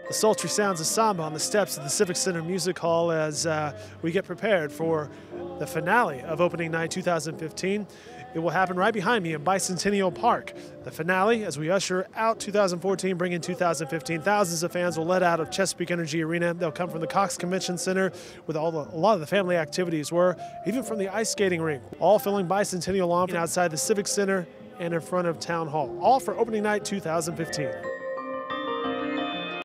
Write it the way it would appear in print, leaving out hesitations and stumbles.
The sultry sounds of samba on the steps of the Civic Center Music Hall as we get prepared for the finale of opening night 2015. It will happen right behind me in Bicentennial Park. The finale, as we usher out 2014, bring in 2015. Thousands of fans will let out of Chesapeake Energy Arena. They'll come from the Cox Convention Center, with a lot of the family activities were, even from the ice skating rink, all filling Bicentennial Lawn outside the Civic Center and in front of Town Hall, all for opening night 2015.